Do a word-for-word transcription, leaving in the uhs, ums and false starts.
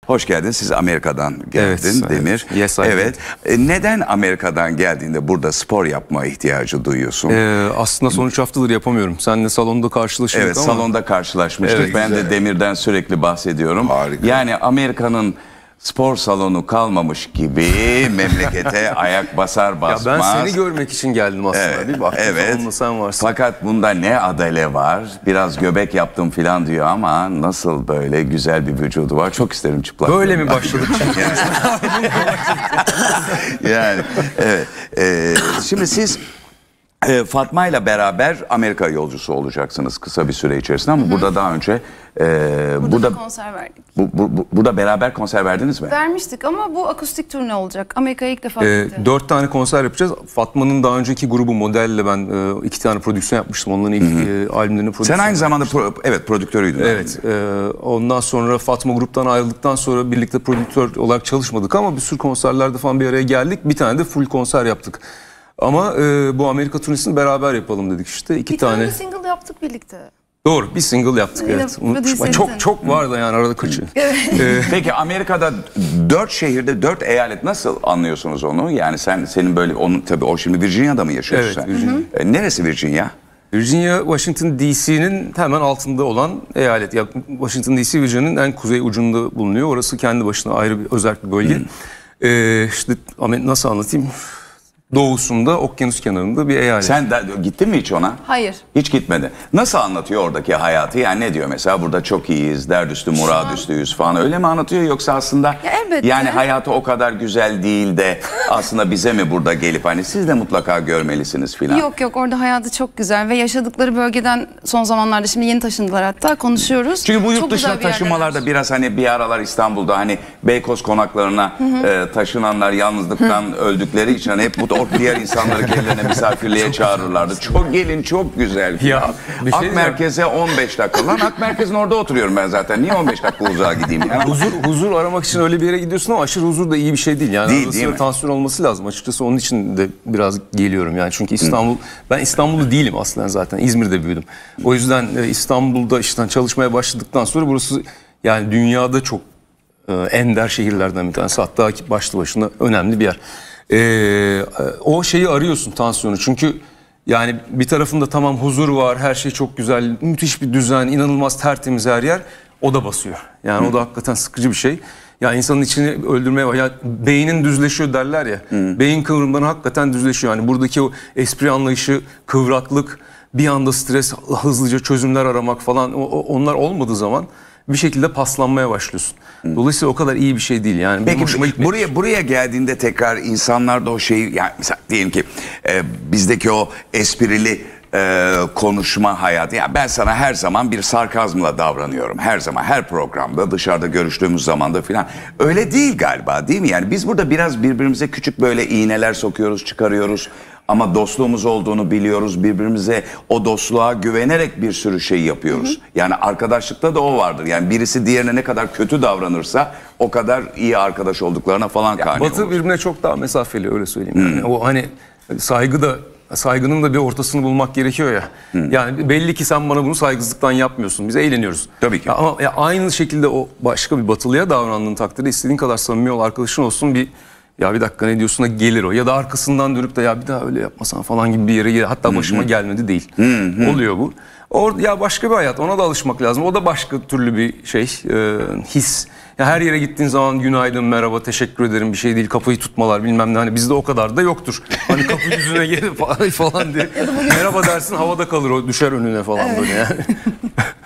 Hoş geldin. Siz Amerika'dan geldin, evet, Demir. Evet. Yes, evet. E, neden Amerika'dan geldiğinde burada spor yapma ihtiyacı duyuyorsun? Ee, aslında son üç haftadır yapamıyorum. Seninle salonda karşılaştık evet, ama. salonda karşılaşmıştık. Evet, ben güzel. de Demir'den sürekli bahsediyorum. Harika. Yani Amerika'nın spor salonu kalmamış gibi memlekete ayak basar basmaz. Ya ben seni görmek için geldim aslında. Evet, Bir baktım evet. salonda sen varsın. Fakat bunda ne adale var, biraz göbek yaptım falan diyor ama nasıl böyle güzel bir vücudu var. Çok isterim çıplak. Böyle mi başladık? yani evet. Ee, şimdi siz e, Fatma ile beraber Amerika yolcusu olacaksınız kısa bir süre içerisinde ama Hı -hı. burada daha önce e, burada, burada konser verdik. Bu, bu, bu, burada beraber konser verdiniz mi? Vermiştik ama bu akustik turne olacak. Amerika'ya ilk defa e, gittim. Dört tane konser yapacağız. Fatma'nın daha önceki grubu Modelle ben e, iki tane prodüksiyon yapmıştım. Onların ilk e, albümlerini prodüksiyon Sen aynı zamanda pro, evet prodüktörüydün. Evet. E, ondan sonra Fatma gruptan ayrıldıktan sonra birlikte prodüktör olarak çalışmadık ama bir sürü konserlerde falan bir araya geldik. Bir tane de full konser yaptık. Ama e, bu Amerika turnesini beraber yapalım dedik işte. İki bir tane. Bir single yaptık birlikte. Doğru, bir single yaptık. Yine evet. Unutmuşum. Çok çok vardı yani arada kaçı. ee, Peki Amerika'da dört şehirde dört eyalet nasıl anlıyorsunuz onu? Yani sen senin böyle onun tabii o şimdi Virginia'da mı yaşıyorsun Evet, sen? Virginia. Ee, neresi Virginia? Virginia, Washington D C'nin hemen altında olan eyalet. Ya Washington D C Virginia'nın en kuzey ucunda bulunuyor. Orası kendi başına ayrı bir özel bir bölge. Ee, işte nasıl anlatayım? Doğusunda, okyanus kenarında bir eyalet. Sen de, gittin mi hiç ona? Hayır. Hiç gitmedi. Nasıl anlatıyor oradaki hayatı? Yani ne diyor mesela burada çok iyiyiz, derdüstü, muradüstüyüz falan öyle mi anlatıyor yoksa aslında ya elbette. yani hayatı o kadar güzel değil de aslında bize mi burada gelip hani siz de mutlaka görmelisiniz filan? Yok yok orada hayatı çok güzel ve yaşadıkları bölgeden son zamanlarda şimdi yeni taşındılar hatta konuşuyoruz. Çünkü bu yurt çok dışına taşımalarda biraz hani bir aralar İstanbul'da hani Beykoz konaklarına hı hı. E, taşınanlar yalnızlıktan hı. öldükleri için hani hep bu diğer insanları kendilerine misafirliğe çağırırlardı. Çok gelin çok güzel. Ya, bir şey Ak Merkez'e on beş dakika. Lan Ak Merkez'in orada oturuyorum ben zaten. Niye on beş dakika uzağa gideyim? Yani? Huzur huzur aramak için öyle bir yere gidiyorsun ama aşırı huzur da iyi bir şey değil. Yani değil, değil mi? Tansiyon olması lazım. Açıkçası onun için de biraz geliyorum yani. Çünkü İstanbul Hı. ben İstanbullu değilim aslında zaten. İzmir'de büyüdüm. O yüzden İstanbul'da işte çalışmaya başladıktan sonra burası yani dünyada çok e, ender şehirlerden bir tanesi. Hatta başlı başına önemli bir yer. Ee, o şeyi arıyorsun tansiyonu çünkü yani bir tarafında tamam huzur var, her şey çok güzel, müthiş bir düzen, inanılmaz tertemiz her yer, o da basıyor. Yani Hı. o da hakikaten sıkıcı bir şey. Yani insanın içini öldürmeye var. Yani beynin düzleşiyor derler ya. Hı. Beyin kıvrımları hakikaten düzleşiyor. Yani buradaki o espri anlayışı, kıvraklık, bir anda stres, hızlıca çözümler aramak falan o, onlar olmadığı zaman bir şekilde paslanmaya başlıyorsun. Dolayısıyla o kadar iyi bir şey değil yani. Peki buraya buraya geldiğinde tekrar insanlarda o şeyi yani mesela diyelim ki e, bizdeki o esprili e, konuşma hayatı. Yani ben sana her zaman bir sarkazmla davranıyorum. Her zaman her programda dışarıda görüştüğümüz zamanda filan. Öyle değil galiba değil mi? Yani biz burada biraz birbirimize küçük böyle iğneler sokuyoruz, çıkarıyoruz. Ama dostluğumuz olduğunu biliyoruz. Birbirimize o dostluğa güvenerek bir sürü şey yapıyoruz. Hı hı. Yani arkadaşlıkta da o vardır. Yani birisi diğerine ne kadar kötü davranırsa o kadar iyi arkadaş olduklarına falan kani olur. Batı birbirine çok daha mesafeli öyle söyleyeyim. Yani. O hani saygı da saygının da bir ortasını bulmak gerekiyor ya. Hı. Yani belli ki sen bana bunu saygısızlıktan yapmıyorsun. Biz eğleniyoruz. Tabii ki. Ya ama ya aynı şekilde o başka bir batılıya davrandığın takdirde istediğin kadar samimi ol, arkadaşın olsun bir ya bir dakika ne diyorsun da gelir o. Ya da arkasından dönüp de ya bir daha öyle yapmasan falan gibi bir yere gelir. Hatta başıma Hı-hı. gelmedi değil. Hı-hı. Oluyor bu. Or ya başka bir hayat, ona da alışmak lazım. O da başka türlü bir şey, e, his. Ya her yere gittiğin zaman günaydın, merhaba, teşekkür ederim bir şey değil, kafayı tutmalar bilmem ne. Hani bizde o kadar da yoktur. Hani kapı yüzüne gelip falan diye. Merhaba dersin, havada kalır o, düşer önüne falan böyle yani.